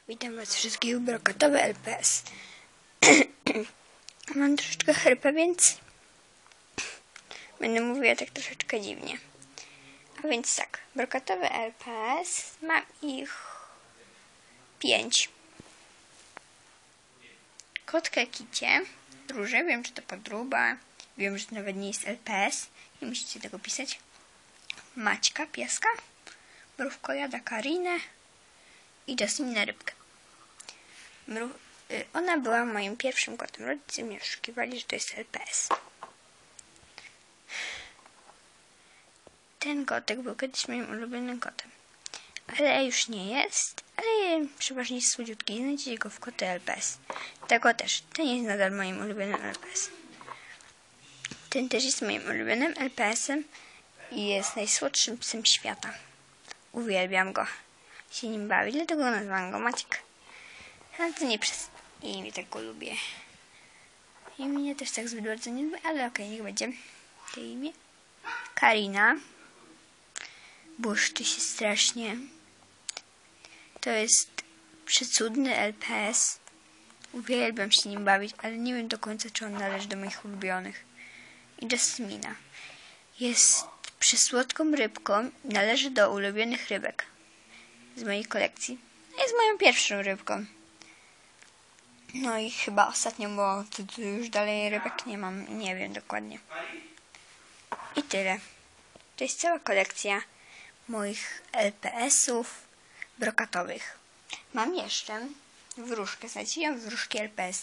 Witam was wszystkich w brokatowy LPS. Mam troszeczkę chrypę, więc będę mówiła tak troszeczkę dziwnie. A więc tak, brokatowy LPS, mam ich 5. Kotkę Kicie, Różę, wiem, że to podróba, wiem, że to nawet nie jest LPS, nie musicie tego pisać. Maćka, pieska, Mrówkojada, Karinę i Jasminę, rybkę. Ona była moim pierwszym kotem. Rodzice mnie oszukiwali, że to jest LPS. Ten kotek był kiedyś moim ulubionym kotem. Ale już nie jest. Ale przeważnie jest słodziutki. Znajdziecie go w koty LPS. Tego też. Ten jest nadal moim ulubionym LPS. Ten też jest moim ulubionym LPS-em i jest najsłodszym psem świata. Uwielbiam go. Się nim bawi, dlatego nazwałam go Maciek. Ale to nie przez imię, tak go lubię. I mnie też tak zbyt bardzo nie lubię, ale okej, niech będzie to imię. Karina. Błyszczy się strasznie. To jest przecudny LPS. Uwielbiam się nim bawić, ale nie wiem do końca, czy on należy do moich ulubionych. I Jasmina. Jest przysłodką rybką, należy do ulubionych rybek z mojej kolekcji. Jest moją pierwszą rybką. No i chyba ostatnio, bo tu już dalej rybek nie mam, nie wiem dokładnie. I tyle. To jest cała kolekcja moich LPS-ów brokatowych. Mam jeszcze wróżkę, słuchajcie, ja mam wróżki LPS.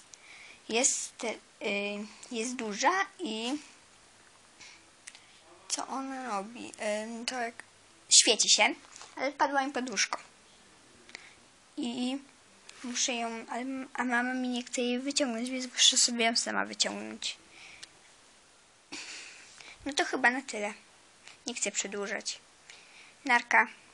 Jest duża i co ona robi? To jak świeci się, ale padła mi pod łóżko. I muszę ją, a mama mi nie chce jej wyciągnąć, więc muszę sobie ją sama wyciągnąć. No to chyba na tyle. Nie chcę przedłużać. Narka.